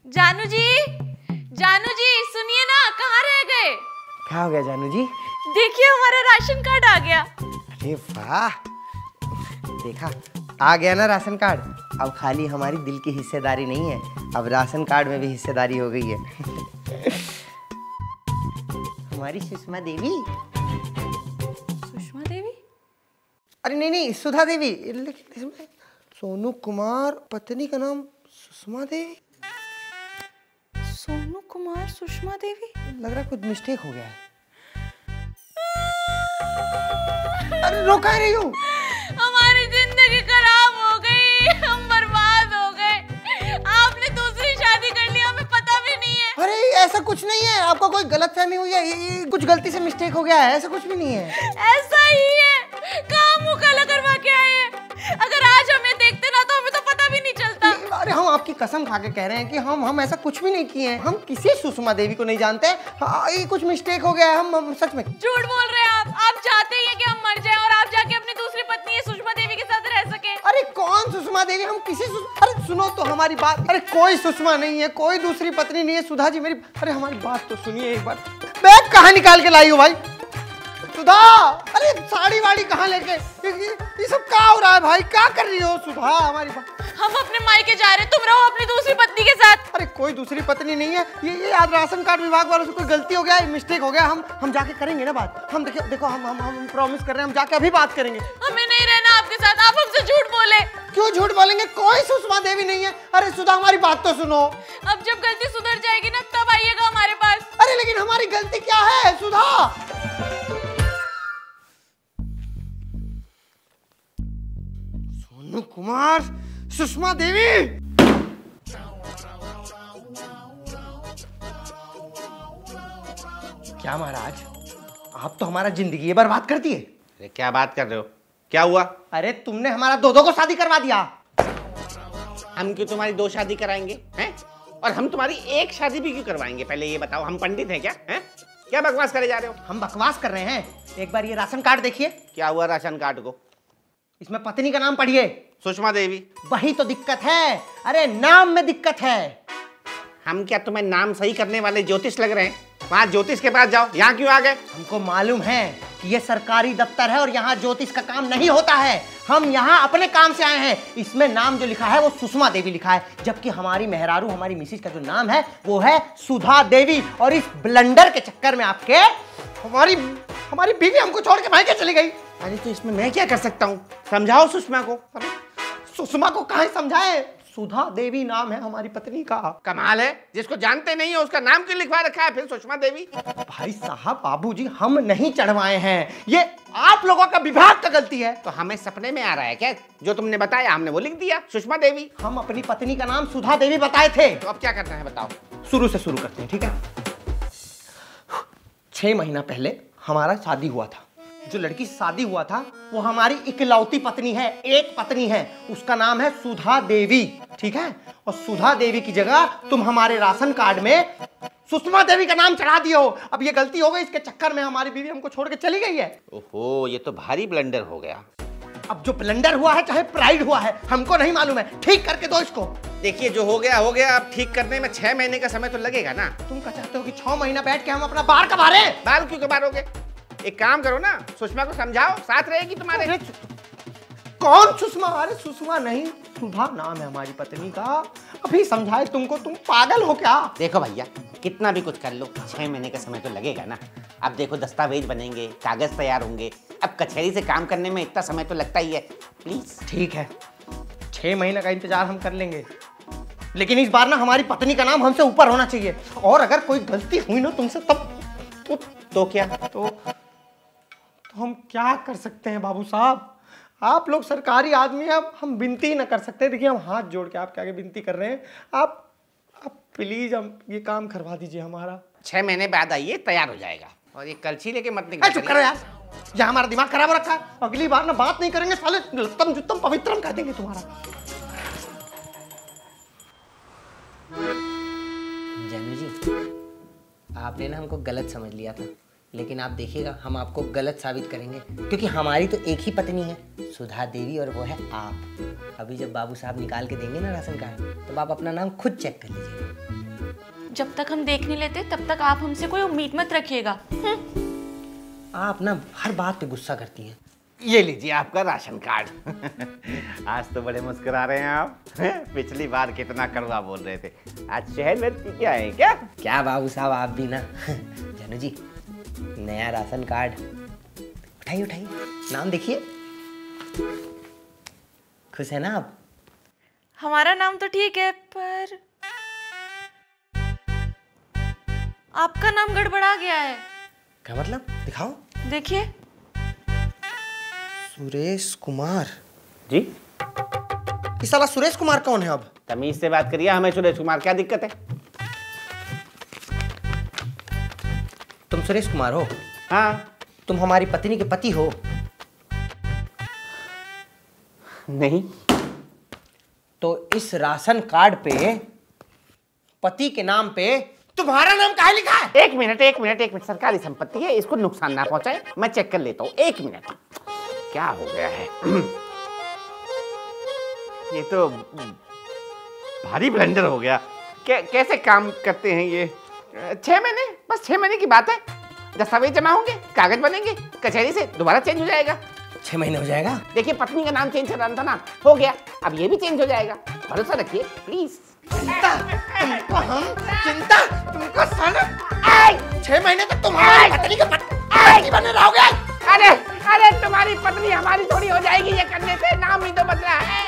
जानू जी, जानू जी सुनिए ना, कहाँ रह गए? क्या हो गया जानू जी? देखिए हमारा राशन कार्ड आ गया। अरे वाह, देखा आ गया ना राशन कार्ड। अब खाली हमारी दिल की हिस्सेदारी नहीं है, अब राशन कार्ड में भी हिस्सेदारी हो गई है। हमारी सुषमा देवी। सुषमा देवी? अरे नहीं नहीं, सुधा देवी, लेकिन इसमें सोनू कुमार पत्नी का नाम सुषमा देवी। सोनू कुमार सुषमा देवी, लग रहा है कुछ मिस्टेक हो गया है। अरे रोका रही हूँ। हमारी जिंदगी खराब हो गई, हम बर्बाद हो गए। आपने दूसरी शादी कर ली, हमें पता भी नहीं है। अरे ऐसा कुछ नहीं है, आपको कोई गलतफहमी हुई है, ये कुछ गलती से मिस्टेक हो गया है, ऐसा कुछ भी नहीं है। ऐसा ही है, कहाँ मुँह काला करवा के आए हैं। अगर आज हमें देखते ना तो हमें तो पता भी नहीं चलता। अरे हम आपकी कसम खा के कह रहे हैं कि हम ऐसा कुछ भी नहीं किए हैं, हम किसी सुषमा देवी को नहीं जानते। ये कुछ मिस्टेक हो गया है, हम सच में। झूठ बोल रहे हैं आप चाहते ही हैं कि हम मर जाएं और आप जाके अपनी दूसरी पत्नी सुषमा देवी के साथ रह सके। अरे कौन सुषमा देवी, हम किसी अरे सुनो तो हमारी बात। अरे कोई सुषमा नहीं है, कोई दूसरी पत्नी नहीं है। सुधा जी मेरी, अरे हमारी बात तो सुनिए एक बार। बैग कहाँ निकाल के लाई हो भाई सुधा? अरे साड़ी वाड़ी कहाँ लेके, ये सब क्या हो रहा है भाई, क्या कर रही हो सुधा? हमारी बात, हम अपने मायके जा रहे हैं, तुम रहो अपनी दूसरी पत्नी के साथ। अरे कोई दूसरी पत्नी नहीं है, ये आज राशन कार्ड विभाग वालों से कोई गलती हो गया, मिस्टेक हो गया। हम जाके करेंगे ना बात। हम देखो हम प्रॉमिस कर रहे हैं, हम जाके अभी बात करेंगे। हमें नहीं रहना आपके साथ, आप हमसे झूठ बोले। क्यों झूठ बोलेंगे, कोई सुषमा देवी नहीं है। अरे सुधा हमारी बात तो सुनो। अब जब गलती सुधर जाएगी ना तब आइएगा हमारे पास। अरे लेकिन हमारी गलती क्या है सुधा? सोनू कुमार सुषमा देवी, क्या महाराज, आप तो हमारा जिंदगी बर्बाद कर दिए। अरे क्या बात कर रहे हो, क्या हुआ? अरे तुमने हमारा दो को शादी करवा दिया। हम क्यों तुम्हारी 2 शादी कराएंगे हैं? और हम तुम्हारी 1 शादी भी क्यों करवाएंगे? पहले ये बताओ, हम पंडित हैं क्या? हैं? क्या बकवास करे जा रहे हो? हम बकवास कर रहे हैं? एक बार ये राशन कार्ड देखिए। क्या हुआ राशन कार्ड को? इसमें पत्नी का नाम पढ़िए। सुषमा देवी। वही तो दिक्कत है, अरे नाम में दिक्कत है। हम क्या तुम्हें नाम सही करने वाले ज्योतिष लग रहे हैं? वहां ज्योतिष के पास जाओ, यहाँ क्यों आ गए? हमको मालूम है कि ये सरकारी दफ्तर है और यहाँ ज्योतिष का काम नहीं होता है। हम यहाँ अपने काम से आए हैं। इसमें नाम जो लिखा है वो सुषमा देवी लिखा है, जबकि हमारी मेहरारू, हमारी मिसिज का जो नाम है वो है सुधा देवी। और इस ब्लंडर के चक्कर में आपके हमारी बीवी हमको छोड़ के भाग चली गई। अरे तो इसमें मैं क्या कर सकता हूँ? समझाओ सुषमा को। अरे सुषमा को कहाँ समझाए, सुधा देवी नाम है हमारी पत्नी का। कमाल है, जिसको जानते नहीं है उसका नाम क्यों लिखवा रखा है फिर सुषमा देवी? भाई साहब, बाबूजी हम नहीं चढ़वाए हैं, ये आप लोगों का विभाग का गलती है। तो हमें सपने में आ रहा है क्या? जो तुमने बताया हमने वो लिख दिया, सुषमा देवी। हम अपनी पत्नी का नाम सुधा देवी बताए थे। तो अब क्या करना है बताओ? शुरू से शुरू करते हैं, ठीक है। 6 महीना पहले हमारा शादी हुआ था। जो लड़की से शादी हुआ था वो हमारी इकलौती पत्नी है, एक पत्नी है, उसका नाम है सुधा देवी, ठीक है। और सुधा देवी की जगह तुम हमारे राशन कार्ड में सुषमा देवी का नाम चढ़ा दिए हो। अब ये गलती हो गई, इसके चक्कर में हमारी बीवी हमको छोड़ के चली गई है। ओहो, ये तो भारी ब्लंडर हो गया। अब जो ब्लंडर हुआ है चाहे प्राइड हुआ है, हमको नहीं मालूम है, ठीक करके दो इसको। देखिए जो हो गया हो गया, अब ठीक करने में 6 महीने का समय तो लगेगा ना। तुम क्या चाहते हो कि 6 महीना बैठ के हम अपना बाल कबारे? बाल क्यों कबारोगे? एक काम करो ना, सुषमा को समझाओ, साथ रहेगी तुम्हारे। कौन सुषमा? अरे सुषमा नहीं, सुधा नाम है हमारी पत्नी का। अभी समझाए तुमको, तुम पागल हो क्या? देखो भैया, कितना भी कुछ कर लो, 6 महीने का समय तो लगेगा ना। अब देखो दस्तावेज बनेंगे, कागज तैयार होंगे, अब कचहरी से काम करने में इतना समय तो लगता ही है। प्लीज। ठीक है, 6 महीने का इंतजार हम कर लेंगे, लेकिन इस बार ना हमारी पत्नी का नाम हमसे ऊपर होना चाहिए। और अगर कोई गलती हुई ना तुमसे तब तो क्या? तो हम क्या कर सकते हैं बाबू साहब? आप लोग सरकारी आदमी हैं, अब हम विनती न कर सकते। देखिए हम हाथ जोड़ के आपके आगे विनती कर रहे हैं, आप प्लीज हम ये काम करवा दीजिए हमारा। 6 महीने बाद आइए, तैयार हो जाएगा। और ये कलछी लेके मत निकल। चुप करो यार, यहाँ हमारा दिमाग खराब हो रखा है। अगली बार ना बात नहीं करेंगे, साले लत्तम जुत्तम पवित्रम कह देंगे तुम्हारा। जानू जी, आपने ना हमको गलत समझ लिया था। लेकिन आप देखिएगा हम आपको गलत साबित करेंगे, क्योंकि हमारी तो एक ही पत्नी है, सुधा देवी, और वो है आप। अभी जब बाबू साहब निकाल के देंगे ना राशन कार्ड, तब आप अपना नाम खुद चेक कर लीजिएगा। जब तक हम देख नहीं लेते तब तक आप हमसे कोई उम्मीद मत रखिएगा। आप ना हर बात पे गुस्सा करती हैं। ये लीजिए आपका राशन कार्ड। आज तो बड़े मुस्कुरा रहे हैं आप। पिछली बार कितना कड़वा बोल रहे थे, आज शहर में पी के आए क्या? क्या बाबू साहब आप भी ना। जानू जी, नया राशन कार्ड उठाइए उठाइए, नाम देखिए। खुश है ना आप? हमारा नाम तो ठीक है, पर आपका नाम गड़बड़ा गया है। क्या मतलब? दिखाओ। देखिए। सुरेश कुमार जी? ये साला सुरेश कुमार कौन है अब? तमीज से बात करिए, हमें सुरेश कुमार क्या दिक्कत है? तुम सुरेश कुमार हो? हाँ। तुम हमारी पत्नी के पति हो? नहीं। तो इस राशन कार्ड पे पति के नाम पे तुम्हारा नाम काहे लिखा है? एक मिनट, सरकारी संपत्ति है, इसको नुकसान ना पहुंचाए, मैं चेक कर लेता हूँ। एक मिनट। क्या हो गया है? ये तो भारी ब्लंडर हो गया। कैसे काम करते हैं ये? 6 महीने, बस 6 महीने की बात है। दस्तावेज जमा होंगे, कागज बनेंगे, कचहरी से दोबारा चेंज हो जाएगा। 6 महीने हो जाएगा? देखिए, पत्नी का नाम चेंज करना था ना, हो गया, अब ये भी चेंज हो जाएगा। भरोसा रखिए प्लीज। चिंता तुमको, हम चिंता तुमको सन 6 महीने तक तुम हमारी पत्नी के पति बने रहोगे। अरे तुम्हारी पत्नी हमारी थोड़ी हो जाएगी ये करने से, नाम ही तो बदला है।